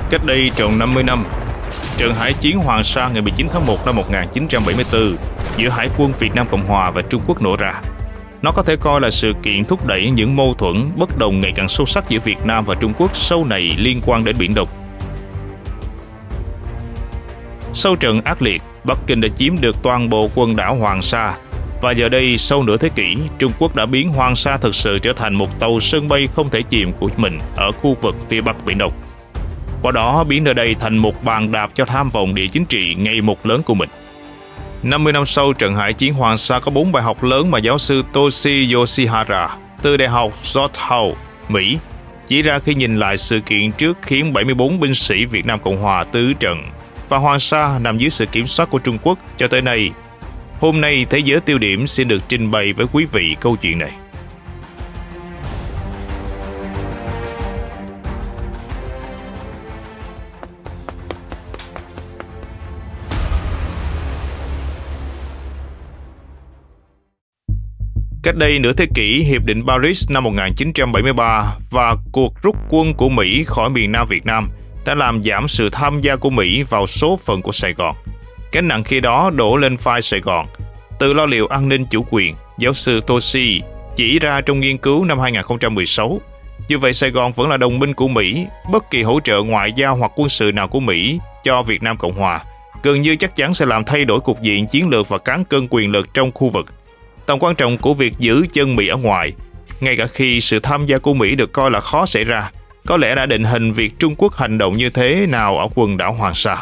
Cách đây tròn 50 năm, trận hải chiến Hoàng Sa ngày 19 tháng 1 năm 1974 giữa Hải quân Việt Nam Cộng Hòa và Trung Quốc nổ ra. Nó có thể coi là sự kiện thúc đẩy những mâu thuẫn bất đồng ngày càng sâu sắc giữa Việt Nam và Trung Quốc sau này liên quan đến Biển Đông. Sau trận ác liệt, Bắc Kinh đã chiếm được toàn bộ quần đảo Hoàng Sa, và giờ đây sau nửa thế kỷ, Trung Quốc đã biến Hoàng Sa thực sự trở thành một tàu sân bay không thể chìm của mình ở khu vực phía Bắc Biển Đông. Qua đó biến nơi đây thành một bàn đạp cho tham vọng địa chính trị ngày một lớn của mình. 50 năm sau trận hải chiến Hoàng Sa có 4 bài học lớn mà giáo sư Toshi Yoshihara từ Đại học Georgetown, Mỹ chỉ ra khi nhìn lại sự kiện trước khiến 74 binh sĩ Việt Nam Cộng Hòa tứ trận và Hoàng Sa nằm dưới sự kiểm soát của Trung Quốc cho tới nay. Hôm nay, Thế giới tiêu điểm xin được trình bày với quý vị câu chuyện này. Cách đây nửa thế kỷ, Hiệp định Paris năm 1973 và cuộc rút quân của Mỹ khỏi miền Nam Việt Nam đã làm giảm sự tham gia của Mỹ vào số phận của Sài Gòn. Gánh nặng khi đó đổ lên vai Sài Gòn. Từ lo liệu an ninh chủ quyền, giáo sư Toshi chỉ ra trong nghiên cứu năm 2016, như vậy Sài Gòn vẫn là đồng minh của Mỹ. Bất kỳ hỗ trợ ngoại giao hoặc quân sự nào của Mỹ cho Việt Nam Cộng Hòa gần như chắc chắn sẽ làm thay đổi cục diện chiến lược và cán cân quyền lực trong khu vực. Tầm quan trọng của việc giữ chân Mỹ ở ngoài, ngay cả khi sự tham gia của Mỹ được coi là khó xảy ra, có lẽ đã định hình việc Trung Quốc hành động như thế nào ở quần đảo Hoàng Sa.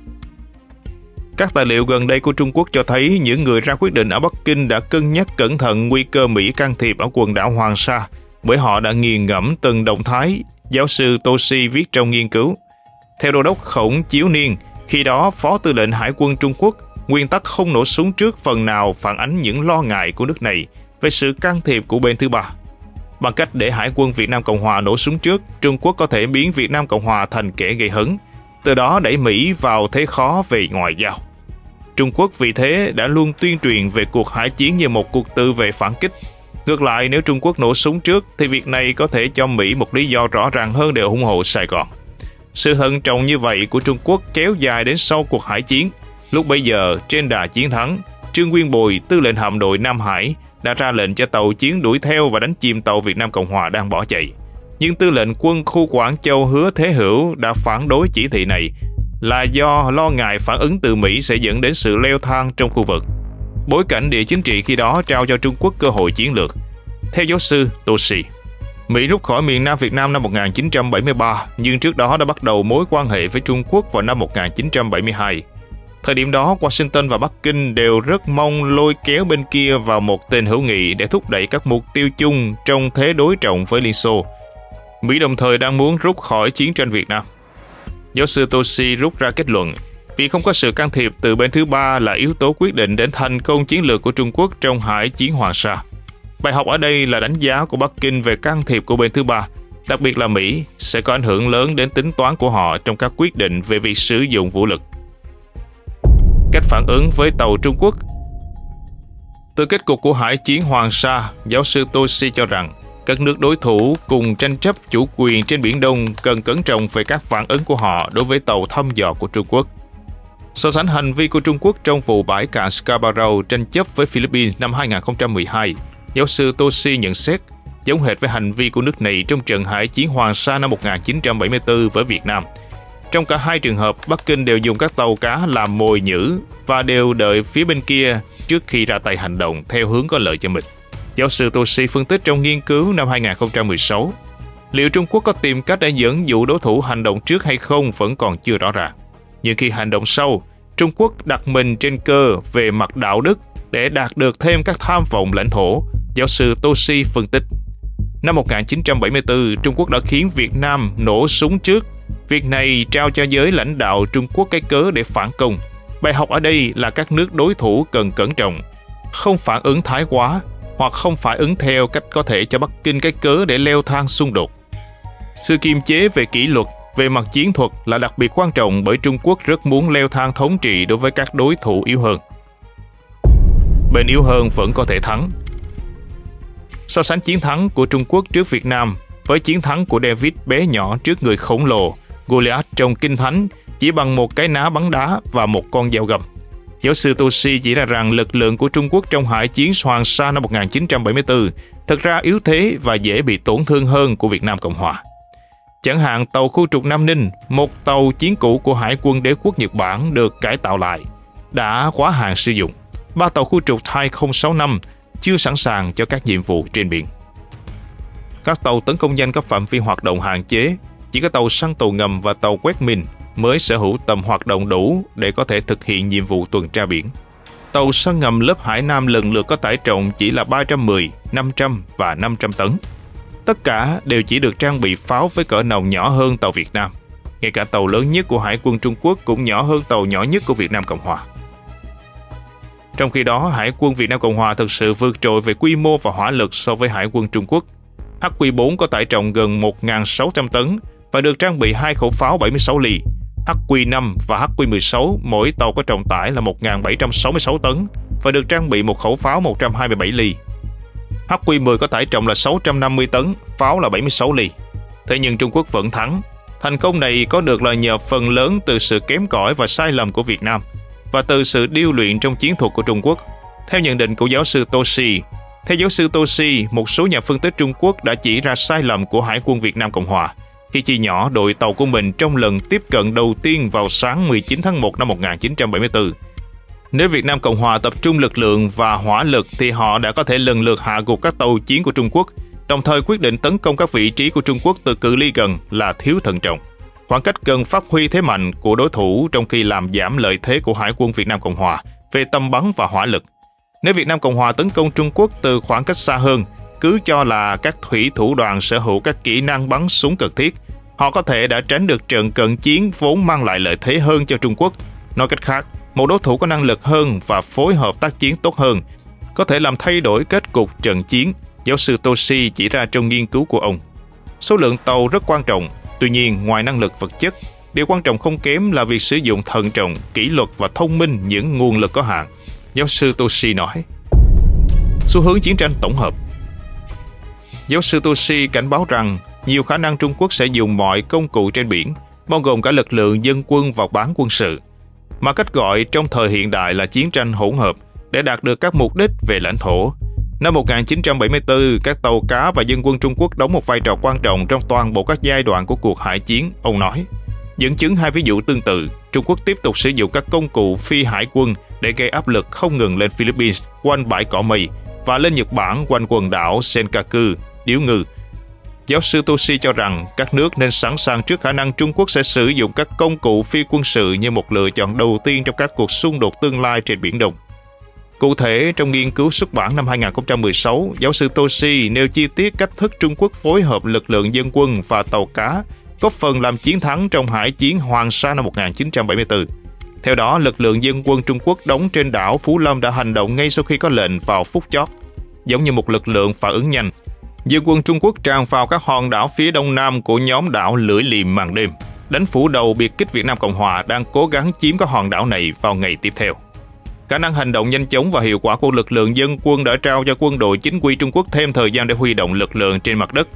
Các tài liệu gần đây của Trung Quốc cho thấy những người ra quyết định ở Bắc Kinh đã cân nhắc cẩn thận nguy cơ Mỹ can thiệp ở quần đảo Hoàng Sa, bởi họ đã nghiền ngẫm từng động thái, giáo sư Toshi viết trong nghiên cứu. Theo đô đốc Khổng Chiếu Niên, khi đó Phó Tư lệnh Hải quân Trung Quốc, nguyên tắc không nổ súng trước phần nào phản ánh những lo ngại của nước này về sự can thiệp của bên thứ ba. Bằng cách để Hải quân Việt Nam Cộng Hòa nổ súng trước, Trung Quốc có thể biến Việt Nam Cộng Hòa thành kẻ gây hấn, từ đó đẩy Mỹ vào thế khó về ngoại giao. Trung Quốc vì thế đã luôn tuyên truyền về cuộc hải chiến như một cuộc tự vệ phản kích. Ngược lại, nếu Trung Quốc nổ súng trước thì việc này có thể cho Mỹ một lý do rõ ràng hơn để ủng hộ Sài Gòn. Sự thận trọng như vậy của Trung Quốc kéo dài đến sau cuộc hải chiến. Lúc bấy giờ, trên đà chiến thắng, Trương Nguyên Bồi, tư lệnh hạm đội Nam Hải, đã ra lệnh cho tàu chiến đuổi theo và đánh chìm tàu Việt Nam Cộng Hòa đang bỏ chạy. Nhưng tư lệnh quân khu Quảng Châu Hứa Thế Hữu đã phản đối chỉ thị này là do lo ngại phản ứng từ Mỹ sẽ dẫn đến sự leo thang trong khu vực. Bối cảnh địa chính trị khi đó trao cho Trung Quốc cơ hội chiến lược. Theo giáo sư Toshi, Mỹ rút khỏi miền Nam Việt Nam năm 1973, nhưng trước đó đã bắt đầu mối quan hệ với Trung Quốc vào năm 1972. Thời điểm đó, Washington và Bắc Kinh đều rất mong lôi kéo bên kia vào một tình hữu nghị để thúc đẩy các mục tiêu chung trong thế đối trọng với Liên Xô. Mỹ đồng thời đang muốn rút khỏi chiến tranh Việt Nam. Giáo sư Toshi rút ra kết luận, vì không có sự can thiệp từ bên thứ ba là yếu tố quyết định đến thành công chiến lược của Trung Quốc trong hải chiến Hoàng Sa. Bài học ở đây là đánh giá của Bắc Kinh về can thiệp của bên thứ ba, đặc biệt là Mỹ, sẽ có ảnh hưởng lớn đến tính toán của họ trong các quyết định về việc sử dụng vũ lực. Cách phản ứng với tàu Trung Quốc. Từ kết cục của hải chiến Hoàng Sa, giáo sư Toshi cho rằng các nước đối thủ cùng tranh chấp chủ quyền trên Biển Đông cần cẩn trọng về các phản ứng của họ đối với tàu thăm dò của Trung Quốc. So sánh hành vi của Trung Quốc trong vụ bãi cạn Scarborough tranh chấp với Philippines năm 2012, giáo sư Toshi nhận xét giống hệt với hành vi của nước này trong trận hải chiến Hoàng Sa năm 1974 với Việt Nam. Trong cả hai trường hợp, Bắc Kinh đều dùng các tàu cá làm mồi nhử và đều đợi phía bên kia trước khi ra tay hành động theo hướng có lợi cho mình. Giáo sư Toshi phân tích trong nghiên cứu năm 2016, liệu Trung Quốc có tìm cách để dẫn dụ đối thủ hành động trước hay không vẫn còn chưa rõ ràng. Nhưng khi hành động sau, Trung Quốc đặt mình trên cơ về mặt đạo đức để đạt được thêm các tham vọng lãnh thổ, giáo sư Toshi phân tích. Năm 1974, Trung Quốc đã khiến Việt Nam nổ súng trước. Việc này trao cho giới lãnh đạo Trung Quốc cái cớ để phản công. Bài học ở đây là các nước đối thủ cần cẩn trọng, không phản ứng thái quá hoặc không phản ứng theo cách có thể cho Bắc Kinh cái cớ để leo thang xung đột. Sự kiềm chế về kỷ luật, về mặt chiến thuật là đặc biệt quan trọng bởi Trung Quốc rất muốn leo thang thống trị đối với các đối thủ yếu hơn. Bên yếu hơn vẫn có thể thắng. So sánh chiến thắng của Trung Quốc trước Việt Nam với chiến thắng của David bé nhỏ trước người khổng lồ Goliath trong Kinh Thánh chỉ bằng một cái ná bắn đá và một con dao găm. Giáo sư Toshi chỉ ra rằng lực lượng của Trung Quốc trong Hải chiến Hoàng Sa năm 1974 thực ra yếu thế và dễ bị tổn thương hơn của Việt Nam Cộng Hòa. Chẳng hạn tàu khu trục Nam Ninh, một tàu chiến cũ của Hải quân Đế quốc Nhật Bản được cải tạo lại, đã quá hạn sử dụng. 3 tàu khu trục Thai 065 chưa sẵn sàng cho các nhiệm vụ trên biển. Các tàu tấn công nhanh có phạm vi hoạt động hạn chế, chỉ có tàu săn tàu ngầm và tàu quét mìn mới sở hữu tầm hoạt động đủ để có thể thực hiện nhiệm vụ tuần tra biển. Tàu săn ngầm lớp Hải Nam lần lượt có tải trọng chỉ là 310, 500 và 500 tấn. Tất cả đều chỉ được trang bị pháo với cỡ nòng nhỏ hơn tàu Việt Nam. Ngay cả tàu lớn nhất của Hải quân Trung Quốc cũng nhỏ hơn tàu nhỏ nhất của Việt Nam Cộng Hòa. Trong khi đó, Hải quân Việt Nam Cộng Hòa thực sự vượt trội về quy mô và hỏa lực so với Hải quân Trung Quốc. HQ-4 có tải trọng gần 1.600 tấn và được trang bị 2 khẩu pháo 76 ly. HQ-5 và HQ-16 mỗi tàu có trọng tải là 1.766 tấn và được trang bị một khẩu pháo 127 ly. HQ-10 có tải trọng là 650 tấn, pháo là 76 ly. Thế nhưng Trung Quốc vẫn thắng. Thành công này có được là nhờ phần lớn từ sự kém cỏi và sai lầm của Việt Nam và từ sự điêu luyện trong chiến thuật của Trung Quốc. Theo nhận định của giáo sư Toshi, một số nhà phân tích Trung Quốc đã chỉ ra sai lầm của Hải quân Việt Nam Cộng Hòa khi chia nhỏ đội tàu của mình trong lần tiếp cận đầu tiên vào sáng 19 tháng 1 năm 1974. Nếu Việt Nam Cộng Hòa tập trung lực lượng và hỏa lực thì họ đã có thể lần lượt hạ gục các tàu chiến của Trung Quốc, đồng thời quyết định tấn công các vị trí của Trung Quốc từ cự ly gần là thiếu thận trọng. Khoảng cách gần phát huy thế mạnh của đối thủ trong khi làm giảm lợi thế của Hải quân Việt Nam Cộng Hòa về tầm bắn và hỏa lực. Nếu Việt Nam Cộng Hòa tấn công Trung Quốc từ khoảng cách xa hơn, cứ cho là các thủy thủ đoàn sở hữu các kỹ năng bắn súng cần thiết, họ có thể đã tránh được trận cận chiến vốn mang lại lợi thế hơn cho Trung Quốc. Nói cách khác, một đối thủ có năng lực hơn và phối hợp tác chiến tốt hơn có thể làm thay đổi kết cục trận chiến, giáo sư Toshi chỉ ra trong nghiên cứu của ông. Số lượng tàu rất quan trọng, tuy nhiên ngoài năng lực vật chất, điều quan trọng không kém là việc sử dụng thận trọng, kỷ luật và thông minh những nguồn lực có hạn. Giáo sư Toshi nói. Xu hướng chiến tranh tổng hợp. Giáo sư Toshi cảnh báo rằng nhiều khả năng Trung Quốc sẽ dùng mọi công cụ trên biển, bao gồm cả lực lượng dân quân và bán quân sự, mà cách gọi trong thời hiện đại là chiến tranh hỗn hợp, để đạt được các mục đích về lãnh thổ. Năm 1974, các tàu cá và dân quân Trung Quốc đóng một vai trò quan trọng trong toàn bộ các giai đoạn của cuộc hải chiến, ông nói. Dẫn chứng hai ví dụ tương tự, Trung Quốc tiếp tục sử dụng các công cụ phi hải quân để gây áp lực không ngừng lên Philippines quanh bãi cỏ mây và lên Nhật Bản quanh quần đảo Senkaku, Điếu Ngư. Giáo sư Toshi cho rằng các nước nên sẵn sàng trước khả năng Trung Quốc sẽ sử dụng các công cụ phi quân sự như một lựa chọn đầu tiên trong các cuộc xung đột tương lai trên Biển Đông. Cụ thể, trong nghiên cứu xuất bản năm 2016, giáo sư Toshi nêu chi tiết cách thức Trung Quốc phối hợp lực lượng dân quân và tàu cá, góp phần làm chiến thắng trong Hải chiến Hoàng Sa năm 1974. Theo đó, lực lượng dân quân Trung Quốc đóng trên đảo Phú Lâm đã hành động ngay sau khi có lệnh vào phút chót. Giống như một lực lượng phản ứng nhanh, dân quân Trung Quốc tràn vào các hòn đảo phía đông nam của nhóm đảo Lưỡi Liềm màn đêm, đánh phủ đầu biệt kích Việt Nam Cộng Hòa đang cố gắng chiếm các hòn đảo này vào ngày tiếp theo. Khả năng hành động nhanh chóng và hiệu quả của lực lượng dân quân đã trao cho quân đội chính quy Trung Quốc thêm thời gian để huy động lực lượng trên mặt đất.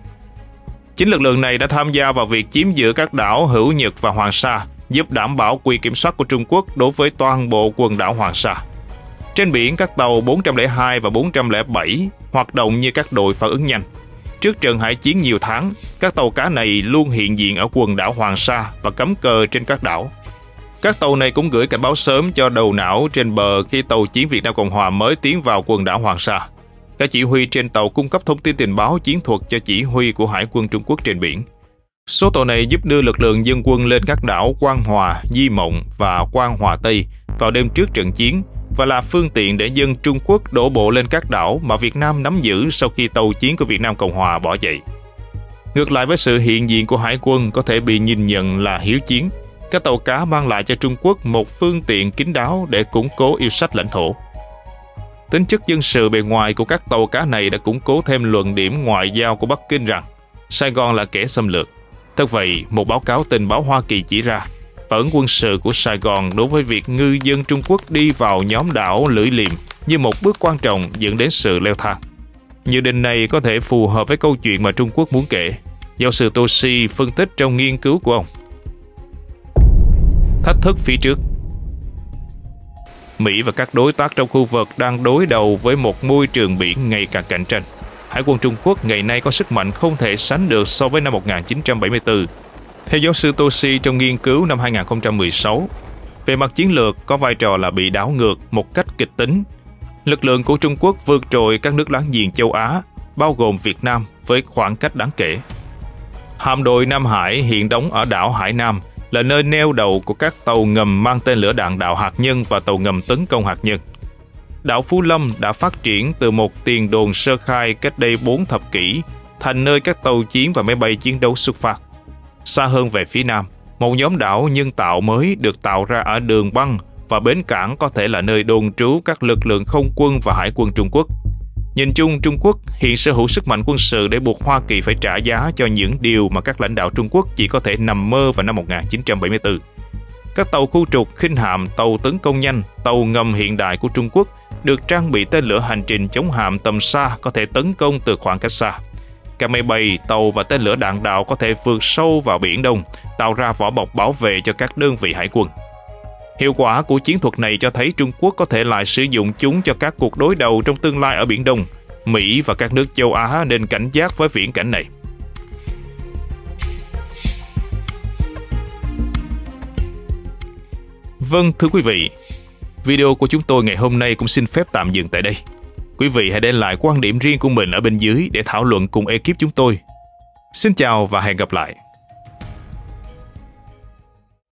Chính lực lượng này đã tham gia vào việc chiếm giữ các đảo Hữu Nhật và Hoàng Sa, giúp đảm bảo quyền kiểm soát của Trung Quốc đối với toàn bộ quần đảo Hoàng Sa. Trên biển, các tàu 402 và 407 hoạt động như các đội phản ứng nhanh. Trước trận hải chiến nhiều tháng, các tàu cá này luôn hiện diện ở quần đảo Hoàng Sa và cắm cờ trên các đảo. Các tàu này cũng gửi cảnh báo sớm cho đầu não trên bờ khi tàu chiến Việt Nam Cộng Hòa mới tiến vào quần đảo Hoàng Sa. Các chỉ huy trên tàu cung cấp thông tin tình báo chiến thuật cho chỉ huy của Hải quân Trung Quốc trên biển. Số tàu này giúp đưa lực lượng dân quân lên các đảo Quang Hòa, Di Mộng và Quang Hòa Tây vào đêm trước trận chiến và là phương tiện để dân Trung Quốc đổ bộ lên các đảo mà Việt Nam nắm giữ sau khi tàu chiến của Việt Nam Cộng Hòa bỏ chạy. Ngược lại với sự hiện diện của Hải quân có thể bị nhìn nhận là hiếu chiến, các tàu cá mang lại cho Trung Quốc một phương tiện kín đáo để củng cố yêu sách lãnh thổ. Tính chất dân sự bề ngoài của các tàu cá này đã củng cố thêm luận điểm ngoại giao của Bắc Kinh rằng Sài Gòn là kẻ xâm lược. Thật vậy, một báo cáo tình báo Hoa Kỳ chỉ ra phản ứng quân sự của Sài Gòn đối với việc ngư dân Trung Quốc đi vào nhóm đảo Lưỡi Liềm như một bước quan trọng dẫn đến sự leo thang. Dự định này có thể phù hợp với câu chuyện mà Trung Quốc muốn kể. Giáo sư Toshi phân tích trong nghiên cứu của ông. thách thức phía trước. Mỹ và các đối tác trong khu vực đang đối đầu với một môi trường biển ngày càng cạnh tranh. Hải quân Trung Quốc ngày nay có sức mạnh không thể sánh được so với năm 1974. Theo giáo sư Toshi trong nghiên cứu năm 2016, về mặt chiến lược có vai trò là bị đảo ngược một cách kịch tính. Lực lượng của Trung Quốc vượt trội các nước láng giềng châu Á, bao gồm Việt Nam với khoảng cách đáng kể. Hạm đội Nam Hải hiện đóng ở đảo Hải Nam, là nơi neo đậu của các tàu ngầm mang tên lửa đạn đạo hạt nhân và tàu ngầm tấn công hạt nhân. Đảo Phú Lâm đã phát triển từ một tiền đồn sơ khai cách đây 4 thập kỷ thành nơi các tàu chiến và máy bay chiến đấu xuất phát. Xa hơn về phía nam, một nhóm đảo nhân tạo mới được tạo ra ở đường băng và bến cảng có thể là nơi đồn trú các lực lượng không quân và hải quân Trung Quốc. Nhìn chung, Trung Quốc hiện sở hữu sức mạnh quân sự để buộc Hoa Kỳ phải trả giá cho những điều mà các lãnh đạo Trung Quốc chỉ có thể nằm mơ vào năm 1974. Các tàu khu trục, khinh hạm, tàu tấn công nhanh, tàu ngầm hiện đại của Trung Quốc được trang bị tên lửa hành trình chống hạm tầm xa có thể tấn công từ khoảng cách xa. Các máy bay, tàu và tên lửa đạn đạo có thể vượt sâu vào Biển Đông, tạo ra vỏ bọc bảo vệ cho các đơn vị hải quân. Hiệu quả của chiến thuật này cho thấy Trung Quốc có thể lại sử dụng chúng cho các cuộc đối đầu trong tương lai ở Biển Đông. Mỹ và các nước châu Á nên cảnh giác với viễn cảnh này. Vâng, thưa quý vị, video của chúng tôi ngày hôm nay cũng xin phép tạm dừng tại đây. Quý vị hãy để lại quan điểm riêng của mình ở bên dưới để thảo luận cùng ekip chúng tôi. Xin chào và hẹn gặp lại.